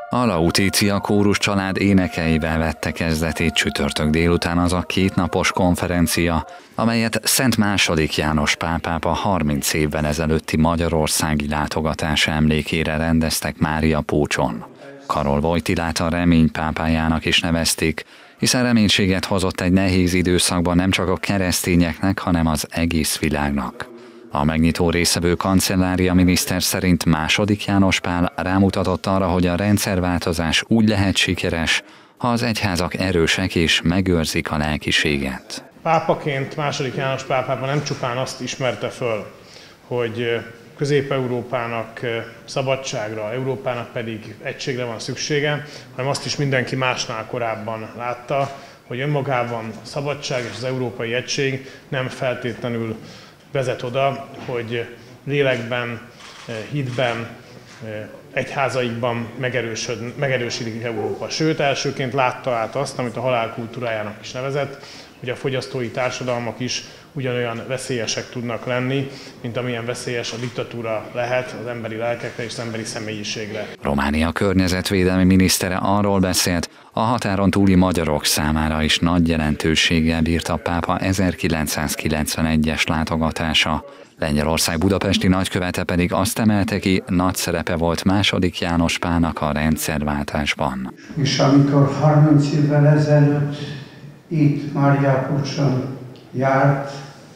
A Lautitia kórus család énekeivel vette kezdetét csütörtök délután az a kétnapos konferencia, amelyet Szent II. János pápa 30 évvel ezelőtti magyarországi látogatása emlékére rendeztek Máriapócson. Karol Wojtylát a remény pápájának is nevezték, hiszen reménységet hozott egy nehéz időszakban nem csak a keresztényeknek, hanem az egész világnak. A megnyitó résztvevő kancellária miniszter szerint II. János Pál rámutatott arra, hogy a rendszerváltozás úgy lehet sikeres, ha az egyházak erősek és megőrzik a lelkiséget. Pápaként II. János pápa nem csupán azt ismerte föl, hogy Közép-Európának szabadságra, Európának pedig egységre van szüksége, hanem azt is mindenki másnál korábban látta, hogy önmagában a szabadság és az európai egység nem feltétlenül vezet oda, hogy lélekben, hitben, egyházaikban megerősödik Európa. Sőt, elsőként látta át azt, amit a halál kultúrájának is nevezett, hogy a fogyasztói társadalmak is ugyanolyan veszélyesek tudnak lenni, mint amilyen veszélyes a diktatúra lehet az emberi lelkekre és az emberi személyiségre. Románia környezetvédelmi minisztere arról beszélt, a határon túli magyarok számára is nagy jelentőséggel bírt a pápa 1991-es látogatása. Lengyelország budapesti nagykövete pedig azt emelte ki, nagy szerepe volt II. János Pálnak a rendszerváltásban. És amikor 30 évvel ezelőtt itt Máriapócson járt,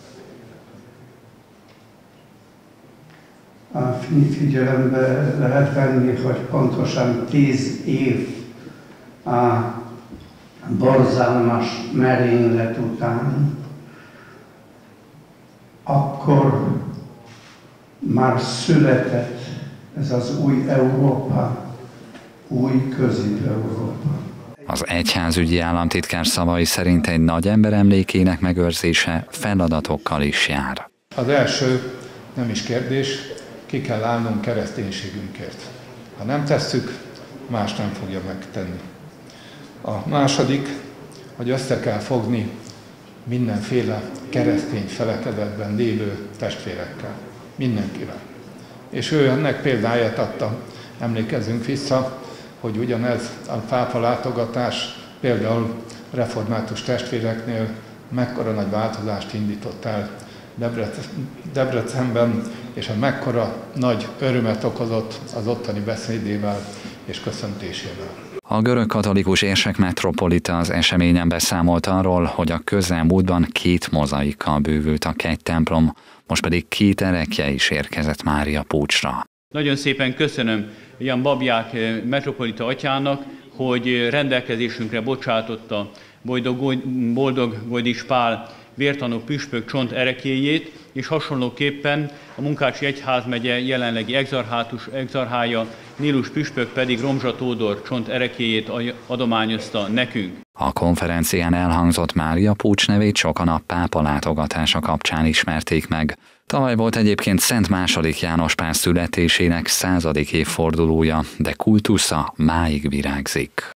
figyelembe lehet venni, hogy pontosan 10 év a borzalmas merénylet után, akkor már született ez az új Európa, új Közép-Európa. Az egyházügyi államtitkár szavai szerint egy nagy ember emlékének megőrzése feladatokkal is jár. Az első nem is kérdés, ki kell állnunk kereszténységünkért. Ha nem tesszük, más nem fogja megtenni. A második, hogy össze kell fogni mindenféle keresztény felekedetben lévő testvérekkel, mindenkivel. És ő ennek példáját adta, emlékezzünk vissza, hogy ugyanez a pápa látogatás például református testvéreknél mekkora nagy változást indított el Debrecenben, és mekkora nagy örömet okozott az ottani beszédével és köszöntésével. A görög katolikus érsek metropolita az eseményen beszámolt arról, hogy a közelmúltban 2 mozaikkal bővült a kegytemplom, most pedig 2 erekje is érkezett Máriapócsra. Nagyon szépen köszönöm Jan Babják metropolita atyának, hogy rendelkezésünkre bocsátotta Boldog Goldis Pál vértanú püspök csont ereklyéjét, és hasonlóképpen a Munkácsi Egyházmegye jelenlegi exarchája Nílus püspök pedig Romzsa Tódor csont ereklyéjét adományozta nekünk. A konferencián elhangzott Máriapócs nevét sokan a pápa látogatása kapcsán ismerték meg. Tavaly volt egyébként Szent II. János Pál születésének 100. évfordulója, de kultusza máig virágzik.